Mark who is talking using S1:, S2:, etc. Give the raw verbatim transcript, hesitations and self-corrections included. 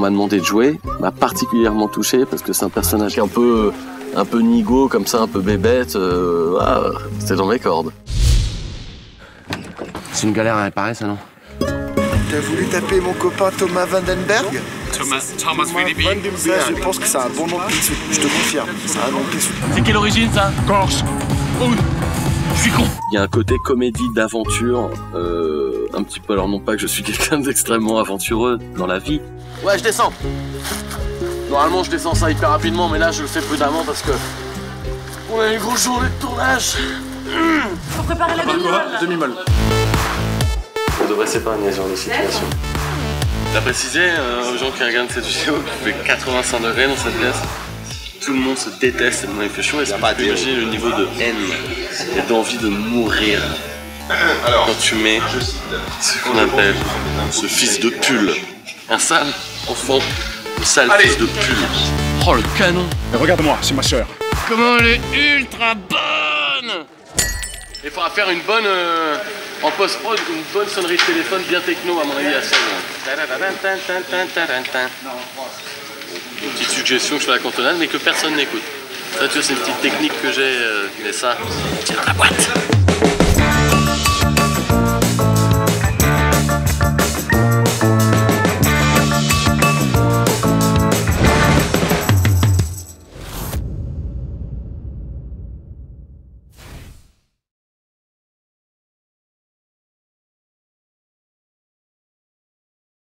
S1: m'a demandé de jouer m'a particulièrement touché parce que c'est un personnage qui est un peu, un peu nigo, comme ça, un peu bébête. Euh, ah, c'était dans mes cordes.
S2: C'est une galère à réparer, ça, non?
S3: T'as voulu taper mon copain Thomas Vandenberg?
S4: Thomas, Thomas Willoughby.
S3: Ça, je pense que c'est un bon nom de pissou. Je te confirme, c'est un nom de pissou.
S4: C'est quelle origine, ça? Corse. Oh, je suis con.
S1: Il y a un côté comédie d'aventure, euh, un petit peu, alors non pas que je suis quelqu'un d'extrêmement aventureux dans la vie. Ouais, je descends. Normalement, je descends ça hyper rapidement, mais là, je le fais prudemment parce que on a une grosse journée de tournage.
S5: Faut préparer la demi-molle.
S1: Demi-molle. On devrait s'épargner sur les situations. T'as précisé euh, aux gens qui regardent cette vidéo qu'il fait quatre-vingt-cinq degrés dans cette pièce. Tout le monde se déteste tellement il fait chaud. Est-ce que tu peux imaginer le niveau de haine et d'envie de mourir quand tu mets ce qu'on appelle ce fils de pull, un sale enfant, un sale
S4: Allez.
S1: fils de pull.
S2: Oh, le canon!
S4: Regarde-moi, c'est ma sœur.
S2: Comment elle est ultra bonne!
S1: Il faudra faire une bonne, euh, en post-prod, une bonne sonnerie de téléphone bien techno à mon avis à celle. Une petite suggestion que je fais à la cantonade mais que personne n'écoute. Ça tu vois c'est une petite technique que j'ai, euh, mais ça, c'est dans la boîte.